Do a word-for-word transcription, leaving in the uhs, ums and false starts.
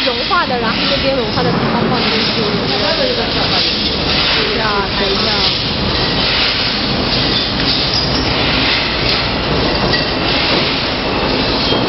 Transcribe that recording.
融化的，然后那边融化的地方放进